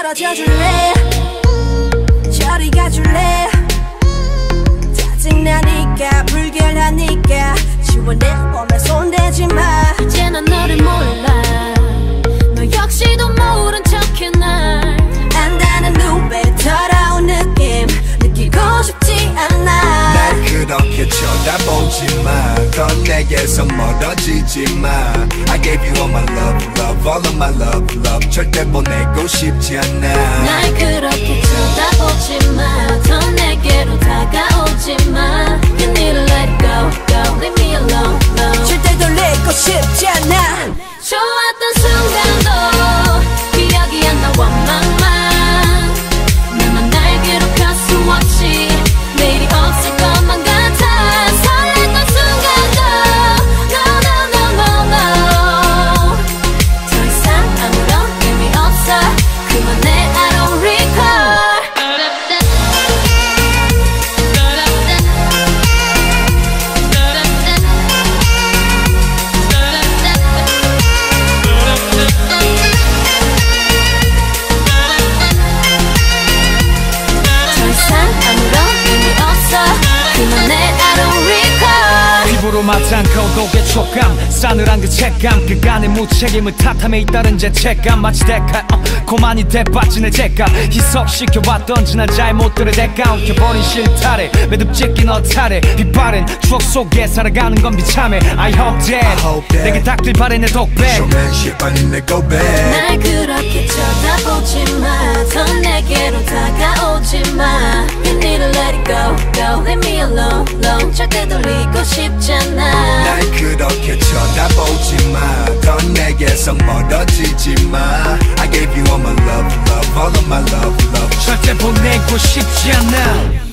떨어져 줄래 저리 가줄래 짜증나니까 불결하니까 지원해 보면 손대지마 이제 난 너를 몰라 너 역시도 모른 척해 날 안다는 눈빛 더러운 느낌 느끼고 싶지 않아 날 그렇게 쳐다보지마 더 내게서 멀어지지마 I gave you all my love, love, all of my love, love 절대 보내고 싶지 않아 날 그렇게 쳐다보지마 더 내게로 다가오지마 You need to let it go, go, leave me alone, alone 절대 돌리고 싶지 않아 좋았던 순간도 기억이 안 나 원망만 나만 날 괴롭힐 수 없이 내일이 없을 것만 같아 설렜던 순간도 No, no, no, no, no 더 이상 아무런 의미 없어 그만해 I don't recall 피부로 맞지 않고 고개 촉감 싸늘한 그 책감 그간의 무책임을 탓함에 잇따른 죄책감 마치 대가 고만이 대받친 내 죄감 희석시켜왔던 지난 잘못들의 대가 엉켜버린 실타래 매듭 찢긴 너타래 빛바랜 추억 속에 살아가는 건 비참해 I hope that 내게 닥칠 바래 내 독백 쇼맨십 아닌 내 고백 날 그렇게 쳐다보지마 더 내게로 다가오지마 You need to let it go, go Leave me alone, alone 절대 돌리고 싶지 않아 날 그렇게 쳐다보지마 더 내게서 멀어지지마 I gave you all my love, love, all of my love, love 절대 보내고 싶지 않아